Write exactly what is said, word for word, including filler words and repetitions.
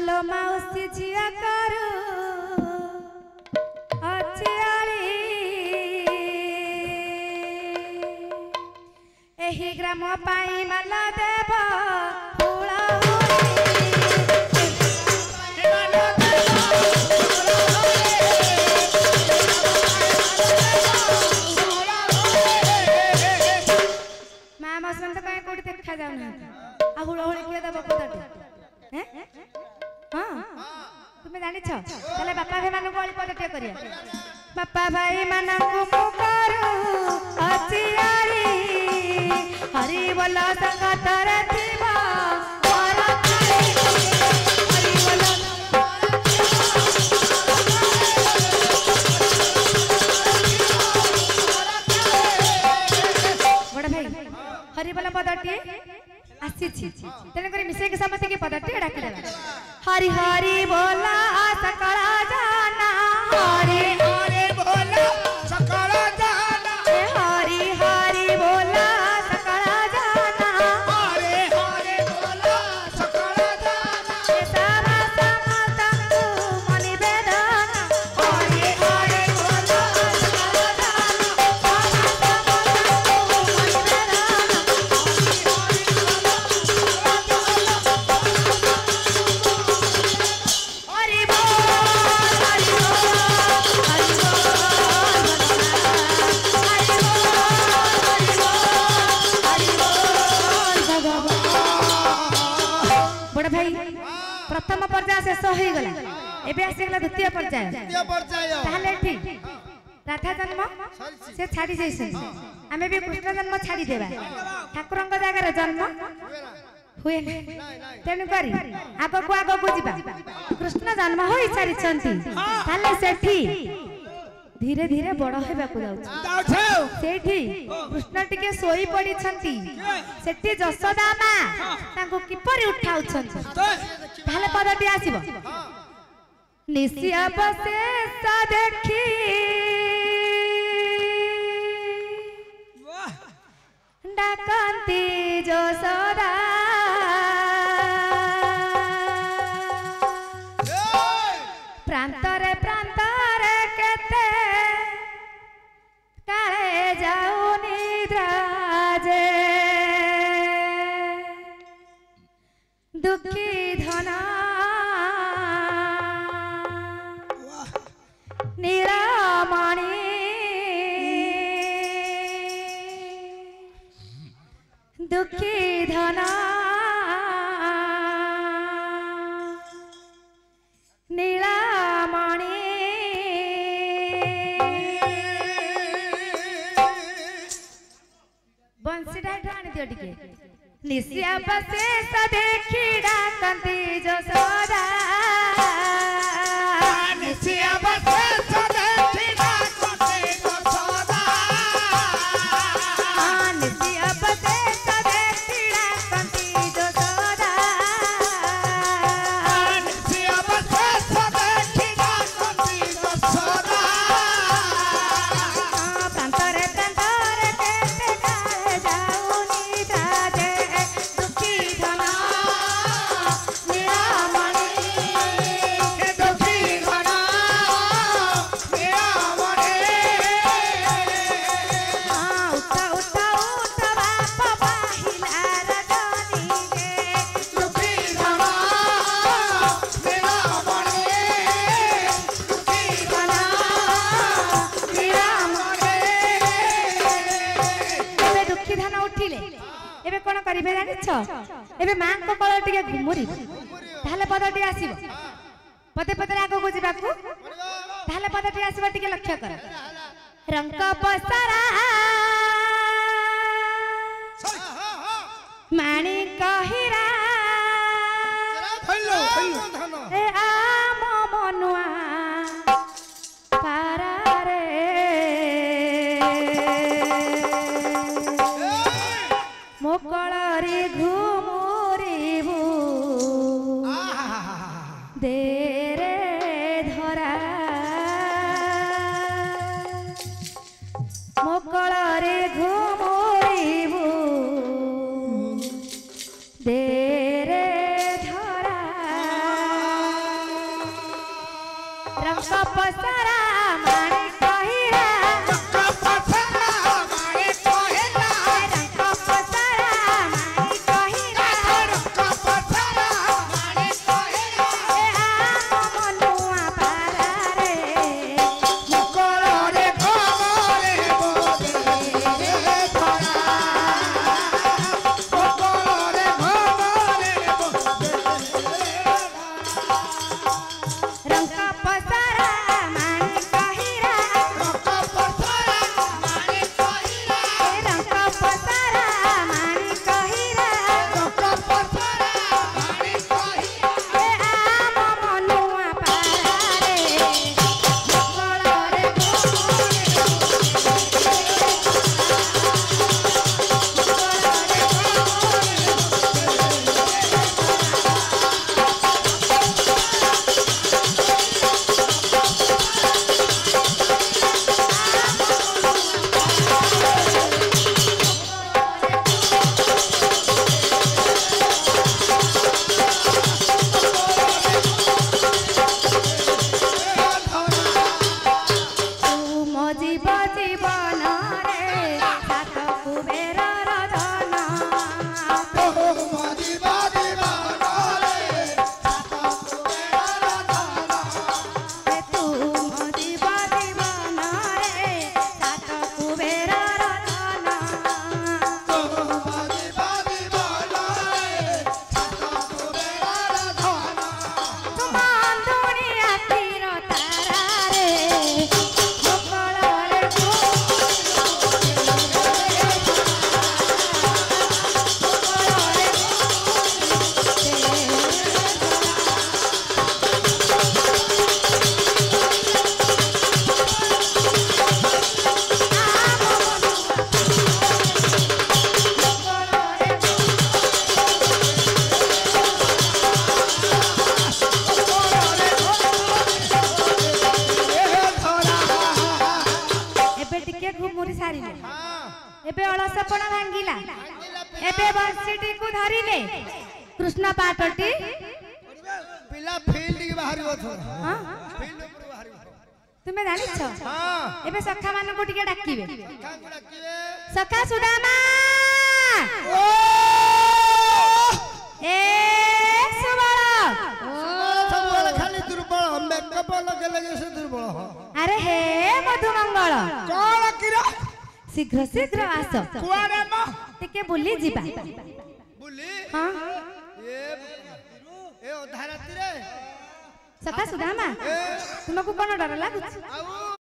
लो माउसी झिया करू अचियाली एही ग्राम पाई माला देव हुला माँ मसंत कहीं कोड़ी देखा जाऊ ना आ हुला हुली किए दब कोदाटे हैं हां तुमे जानि छ तले बापा भाई मानु गोली पदटे करिया बापा भाई मानकु मु करू अचियारी हरि बोल संगत रे थिबा हरि बोल बड़ भाई हरि बोल पदटे आसी छी तेने करे मिसे के समते के पदटे डाकी देला हरि हरि बोला सकला जाना हरि हरि बोला सकला जाना हरि हरि बोला सकला जाना हरि हरि बोला सकला जाना सामा समता तू मनि वेदना हरि हरि बोला सकला जाना सामा समता तू मनि वेदना हरि बोल हरि बोल हरि बोल हरि बोल हरि बोल भगवान बड़ भाई प्रथम पर्याय शेष हो गला एबे आसीगला द्वितीय पर्याय द्वितीय पर्याय ताहले ठीक राधा जन्म से छाड़ी जैसे आमे भी कृष्ण जन्म छाड़ी देबा ठाकुरंग जागर जन्म हुए तेनु करी आगो को आगो को जिबा कृष्ण जन्म होई छाड़ी छंती ताले सेठी धीरे धीरे बड़ हेबा को जाउछ सेठी कृष्ण टिके सोई पड़ी छंती सेठी जशोदा मा ताको किपरि उठाउ छंती ताले पदटी आसीबो निसिया बसे सा देखी डाकंती जशोदा प्रांतरे प्रांतरे केते काले जाऊ निद्रा जे दुखी धना नीलमणि दुखी धना नीलमणि बंसी डाइट आनी दियो टिके निसिया बसे स देखी डाकंती जशोदा निसिया बसे स देखी डाकंती जशोदा निसिया बसे स देखी डाकंती जशोदा निसिया बसे स देखी डाकंती जशोदा प्रांतरे प्रांतरे केते काले जाऊ निद्रा जे दुखी धना नीलमणि दुखी धना नीलमणि उठा उठा उठा बाप पाहिला रजनी गे दुखी धना नीलमणि दुखी धना नीलमणि एबे दुखी धान उठिले एबे कोन करिबे जानिछ एबे मां को कळ टिके घुमुरी ताले पदटी आसीबो पदे पदे आगो को जिबाकू ताले पदटी आसीबो टिके लक्ष्य कर रंग पसरा माणी कहिरा हेलो हेलो धन ए आम मनुआ पारारे मोकळरी घुमुरिबु देरे धरा मोकळरी घुमुरिबु देरे धरा रंग पसारा माने कहिरा रंग पसारा माने कहिरा रंग पसारा माने कहिरा रंग पसारा माने कहिरा ए आ मनुआ पारा रे मुकल रे खबरे बोले रे थोड़ा मुकल रे खबरे बोले रंग पसारा माने कहिरा रंग पसारा माने कहिरा रंग पसारा माने कहिरा रंग पसारा माने कहिरा ए आम मनुआ पारा रे मुकल रे जीव जीवन रे सात कुबेरर धन जीव जीवन रे सात कुबेरर धन हे तू मो जीव जीवन रे सात कुबेरर धन जीव जीवन रे सात कुबेरर धन तुम अंधुनी आखिर तारा रे मुकल रे एबे टिके घुमुरी सारिले एबे अलसपण भांगिला एबे बंसीटी को धरिले कृष्ण पाटटी पिला फील्ड की बाहरी हो थोड़ा हां फील्ड ऊपर बाहरी हो तुमे जानिछ हां एबे सखा मान को टिके डाकिबे कान को डाकिबे सखा सुदामा ओ ए सुबल सब वाला खाली दुर्बल हम मेकअप लगे लगे से दुर्बल हो अरे हे मधुमंगल कौन किरा शीघ्र शीघ्र आस कुआरे म टिके बुली जिबा बुली हां ए ए ओधारती रे सखा सुदामा तुमको कोन डर लागुछ आउ